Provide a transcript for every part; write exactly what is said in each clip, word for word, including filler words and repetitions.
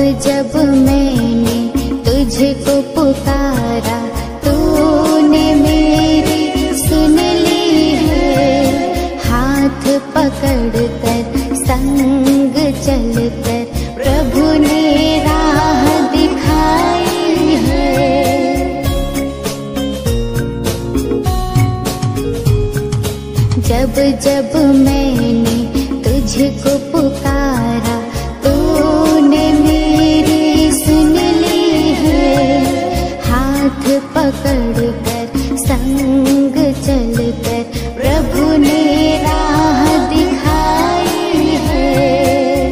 जब मैंने तुझको पुकारा, तूने मेरी सुन ली है। हाथ पकड़कर संग चलकर प्रभु ने राह दिखाई है। जब जब मैंने तुझको पुकारा, तूने मेरी सुन ली है। हाथ पकड़कर संग चलकर प्रभु ने राह दिखाई है।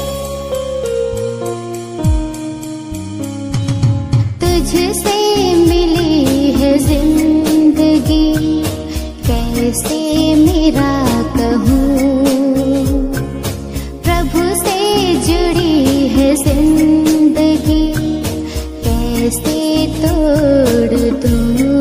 तुझसे मिली है जिंदगी, कैसे मेरा कहूँ। प्रभु से जुड़ी है जिंदगी, कैसे तोड़ दूँ।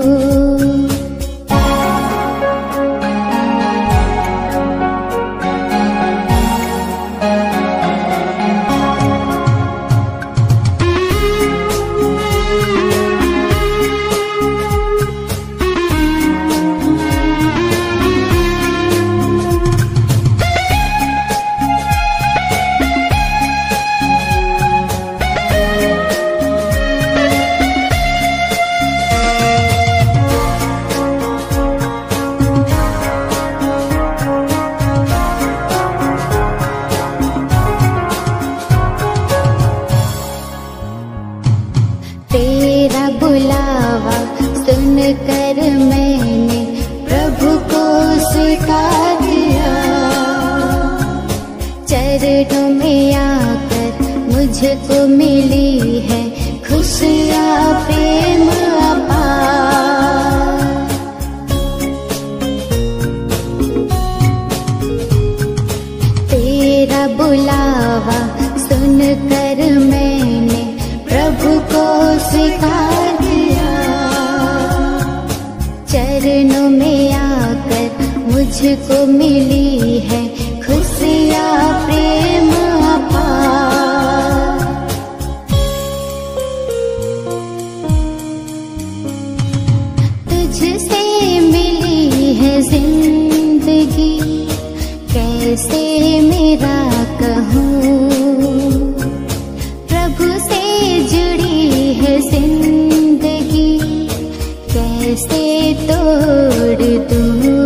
तेरा बुलावा सुनकर मैंने प्रभु को स्वीकार किया। चरणों में आकर मुझको मिली है खुशियाँ प्रेम अपार। तेरा बुलावा सुनकर मैंने प्रभु को स्वीकार किया। चरणों में आकर मुझको मिली है खुशियाँ प्रेम अपार। तुझसे मिली है जिंदगी, कैसे मेरा कहूँ। प्रभु से जुड़ी है जिंदगी, कैसे तोड़ दूँ।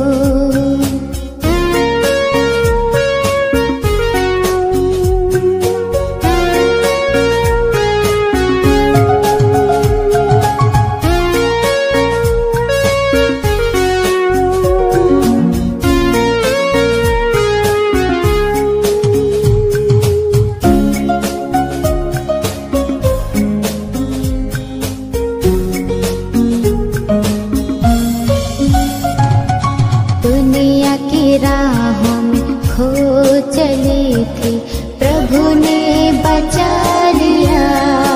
दुनिया की राहों में खो चली थी, प्रभु ने बचा लिया।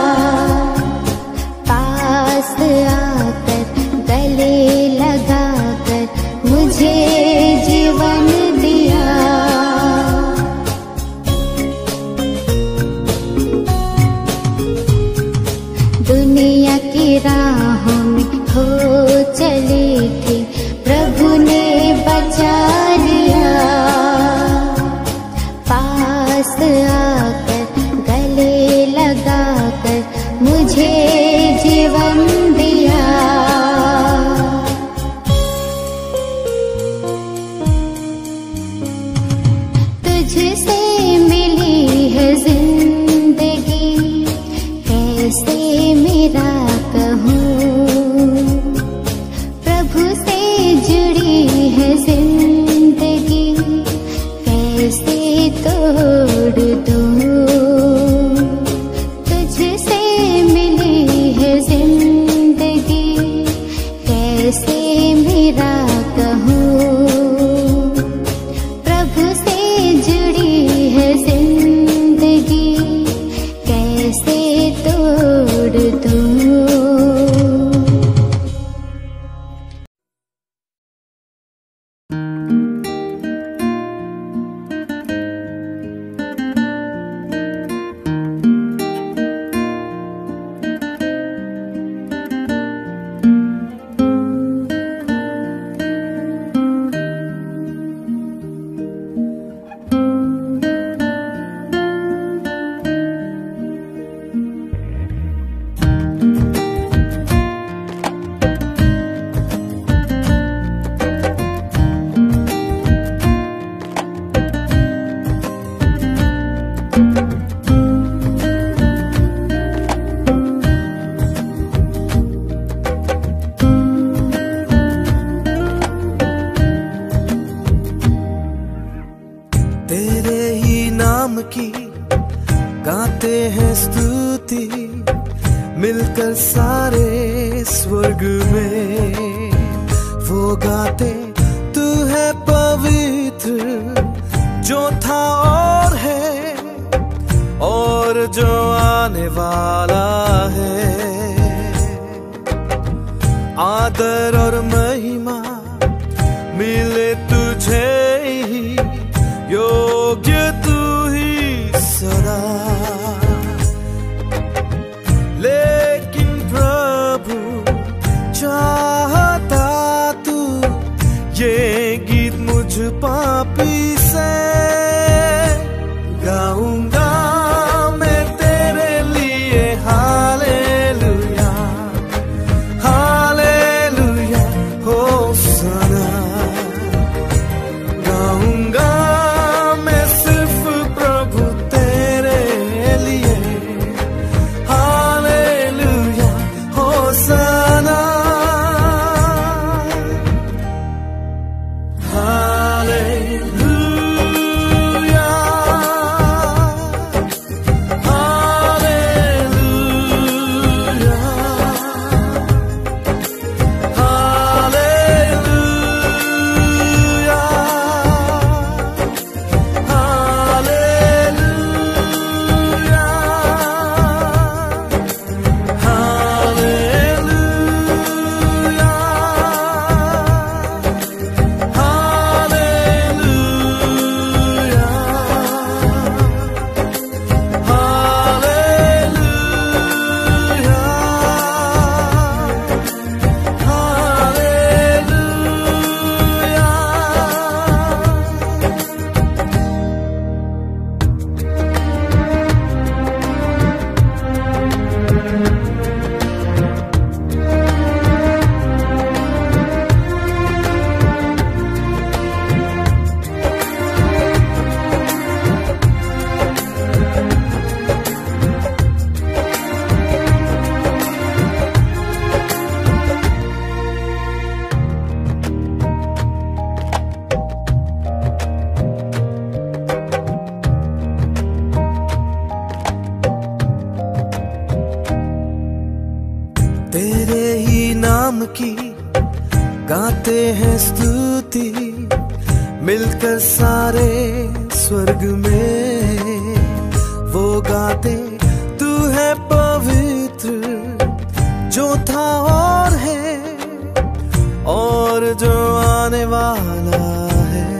पास आकर गले लगाकर मुझे जीवन दिया। दुनिया की राहों में खो चली थी, प्रभु ने बचा लिया। पास आकर गले लगाकर मुझे जीवन दिया। तुझसे मिली है जिंदगी, कैसे मेरा कहूँ। प्रभु से जुड़ी है जिंदगी, कैसे तोड़ दूँ। तुझसे मिली है जिंदगी, कैसे मेरा कहूँ। प्रभु से जुड़ी की गाते हैं स्तुति, मिलकर सारे स्वर्ग में वो गाते, तू है पवित्र जो था और है और जो आने वाला है। आदर और महिमा मिले तुझे ही, योग्य तू ही सदा। लेकिन प्रभु चाहता तू ये गीत मुझ पापी से गाऊंगा मैं तेरे लिए। हालेलुया हालेलुया होसाना, गाऊंगा मैं सिर्फ प्रभु तेरे लिए। Hallelujah hosanna hallelujah hallelujah hallelujah hallelujah तेरे ही नाम की गाते हैं स्तुति, मिलकर सारे स्वर्ग में वो गाते, तू है पवित्र जो था और है और जो आने वाला है।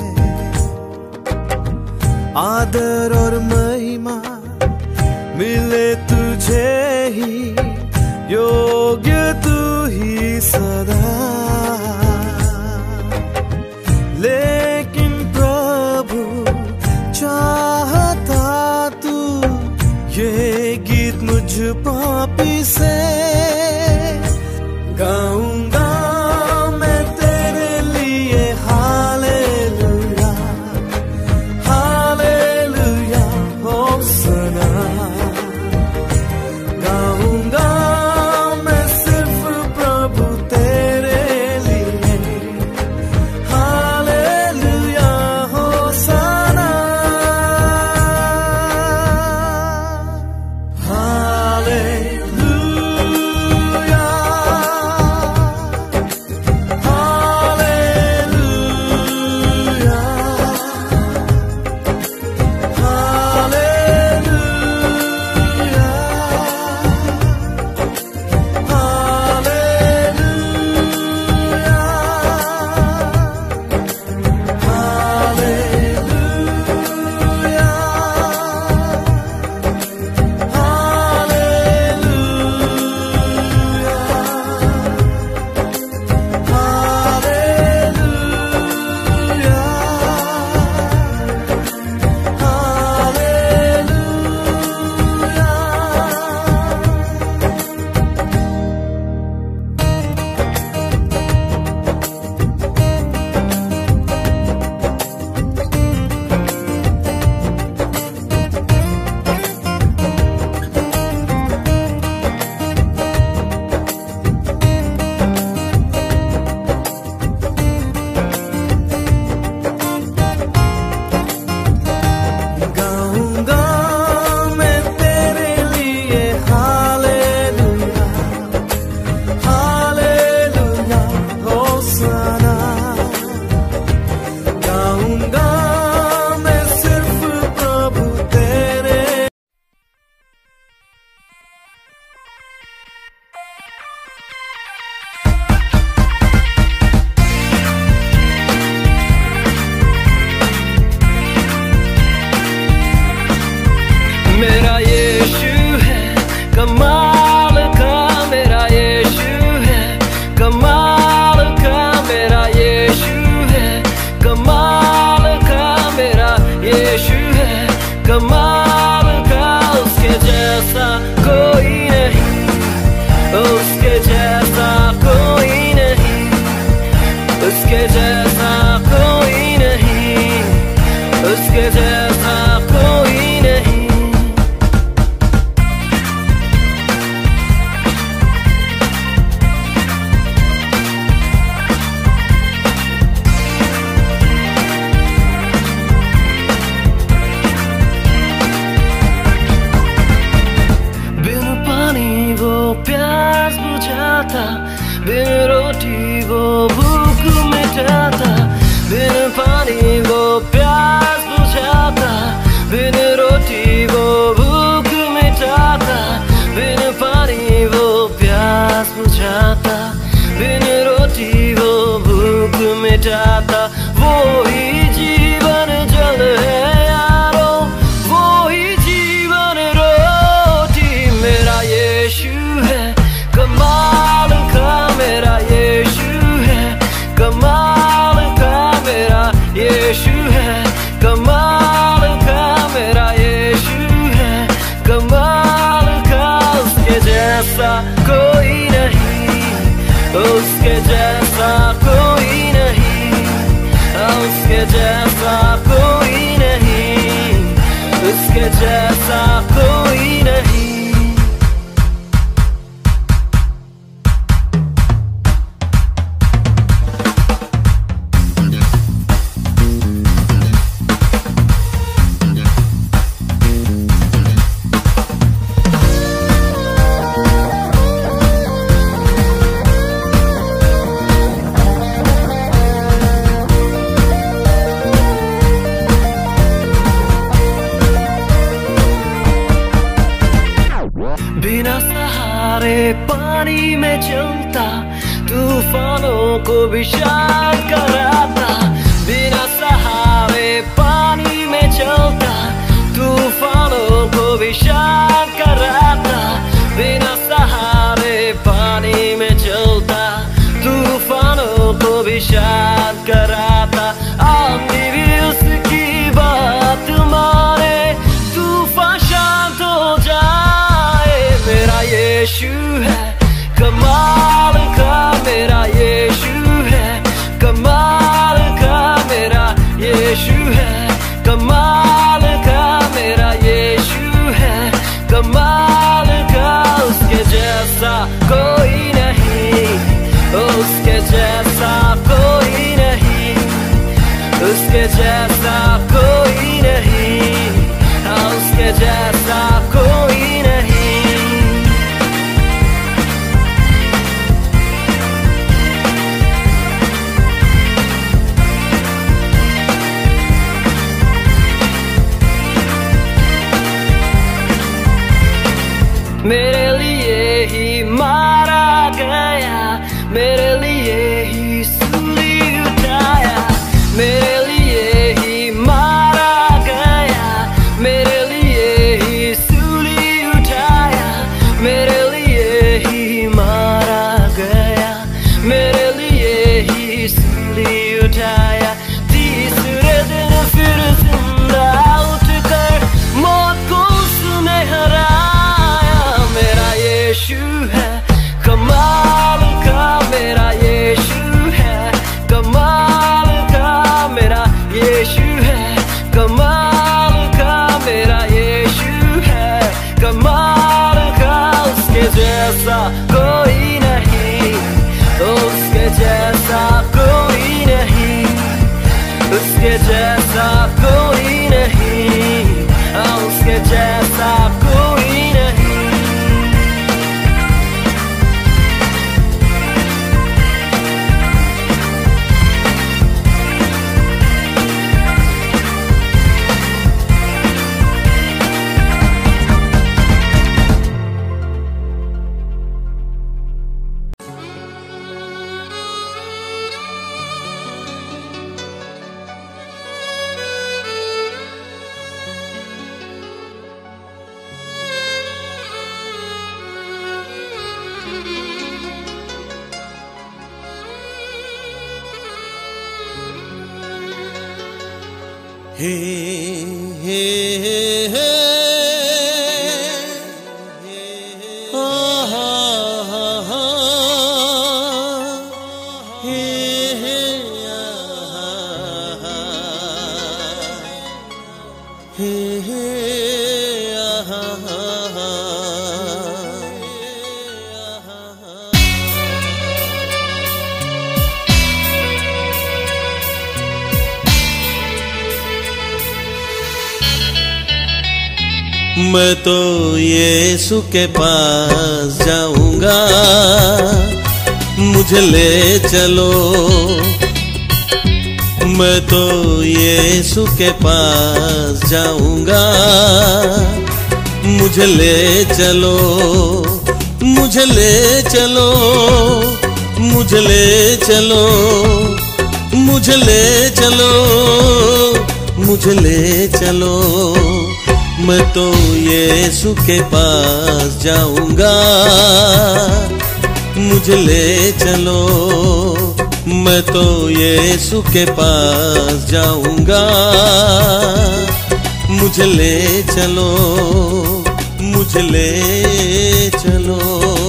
आदर और महिमा मिले तुझे ही, योग्य तू ही सदा। लेकिन प्रभु चाहता तू ये गीत मुझ पापी से गाऊंगा मैं तेरे लिए। हालेलुया हालेलुया होसाना, बिन रोटी वो भूख मिटाता, बिन पानी वो प्यास बुझाता, बिन रोटी वो भूख मिटाता, बिन पानी वो प्यास बुझाता, बिन रोटी वो भूख मिटाता। वो ही जीवन जल है यारो, वो ही जीवन रोटी। मेरा यीशु है कमाल का, मेरा यीशु है कमाल का, मेरा यीशु है कमाल का, मेरा यीशु है कमाल का। उसके जैसा कोई नहीं, उसके जैसा कोई नहीं, उसके जैसा कोई नहीं, उसके जैसा कोई नहीं। बिना सहारे पानी में चलता, तूफानों को भी शांत कराता। बिना सहारे पानी में चलता, तूफानों को भी शांत कराता। बिना सहारे पानी में चलता, तूफानों को भी शांत कराता। आंधी भी उसकी बात माने, तूफान शांत हो जाए। मेरा यीशु है कमाल का, मेरा यीशु है कमाल का, मेरा यीशु है कमाल का, मेरा यीशु है कमाल का। उसके जैसा कोई नहीं, उसके जैसा कोई नहीं, उसके जैसा कोई नहीं, उसके जैसा कोई नहीं। मेरे लिए ही मारा गया, मेरे लिए ही सूली उठाया, मेरे लिए ही मारा गया, मेरे लिए ही सूली उठाया, मेरे लिए ही मारा गया, मेरे लिए ही सूली उठाया। तीसरे दिन फिर जिंदा उठकर मौत को उसने हराया। मेरा यीशु है कमाल का, मेरा यीशु है कमाल का, मेरा यीशु है कमाल का, मेरा यीशु है कमाल का। उसके जैसा कोई नहीं, उसके जैसा कोई नहीं, उसके जैसा कोई नहीं, उसके जैसा कोई नहीं। हे हे हे आ हा हा हा हे हे आ हा हे हे आ हा हा। मैं तो यीशु के पास जाऊंगा, मुझे ले चलो, मैं तो यीशु के पास जाऊंगा। मुझे ले चलो, मुझे ले चलो, मुझे ले चलो, मुझे ले चलो, मुझे ले चलो, मैं तो यीशु के पास जाऊंगा। मुझे ले चलो, मैं तो यीशु के पास जाऊंगा। मुझे ले चलो, मुझे ले चलो।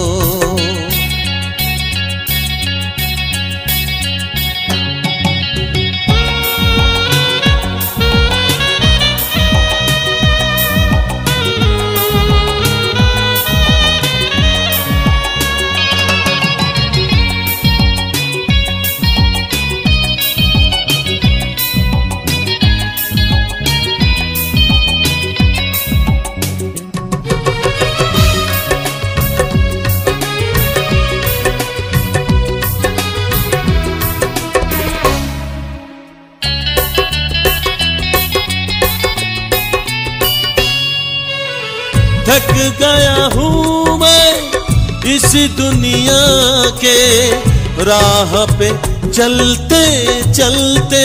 थक गया हूँ मैं इस दुनिया के राह पे चलते चलते।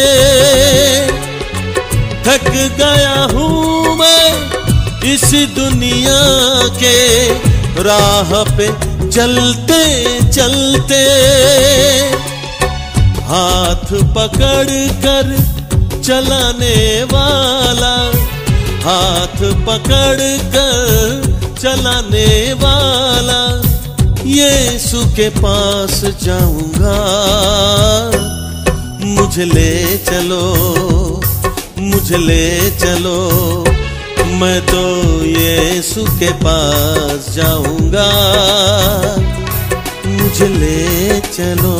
थक गया हूँ मैं इस दुनिया के राह पे चलते चलते। हाथ पकड़ कर चलाने वाला, हाथ पकड़ कर चलाने वाला यीशु के पास जाऊंगा। मुझे ले चलो, मुझे ले चलो, मैं तो यीशु के पास जाऊंगा। मुझे ले चलो।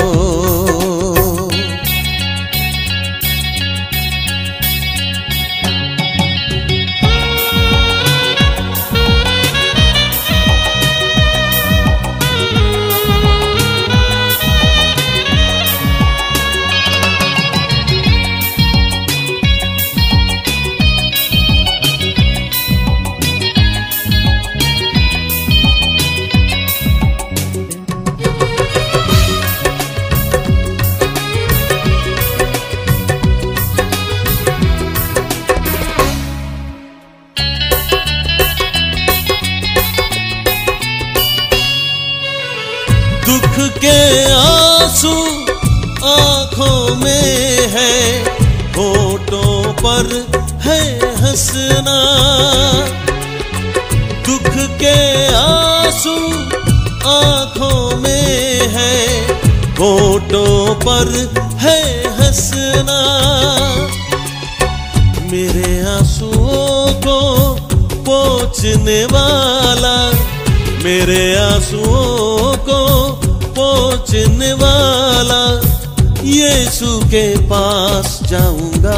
दुख के आंसू आंखों में है, होठों पर है हंसना। दुख के आंसू आंखों में है, होठों पर है हंसना। मेरे आंसुओं को पोंछने वाला, मेरे आंसुओं को पोंछने वाला यीशु के पास जाऊंगा।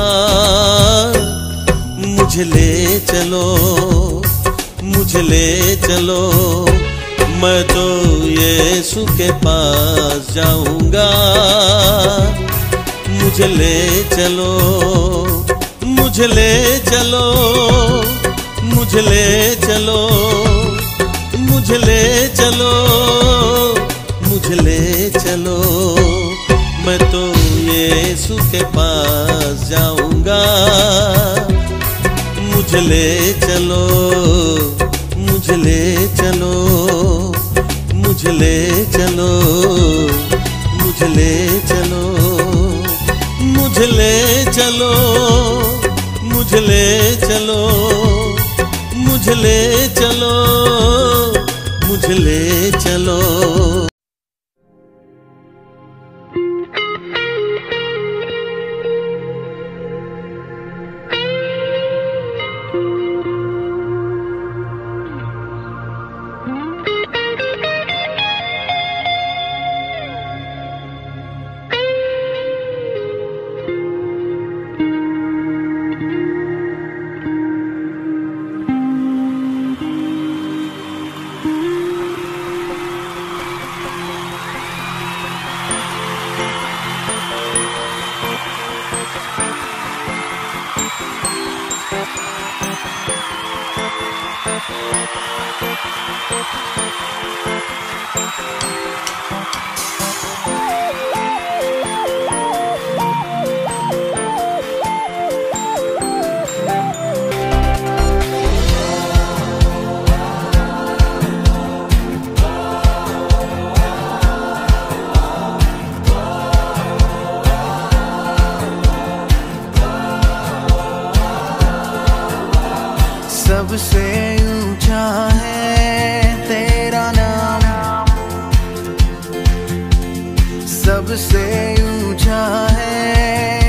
मुझे ले चलो, मुझे ले चलो, मैं तो यीशु के पास जाऊंगा। मुझे ले चलो, मुझे ले चलो, मुझे ले चलो, मुझे ले चलो, मुझे ले चलो, मैं तो यीशु के पास जाऊंगा। मुझे ले चलो, मुझे ले चलो, मुझे ले चलो, मुझे ले चलो, मुझे ले चलो, मुझे ले चलो, मुझे ले चलो, मुझे ले चलो। सबसे ऊंचा है तेरा नाम, सबसे ऊंचा है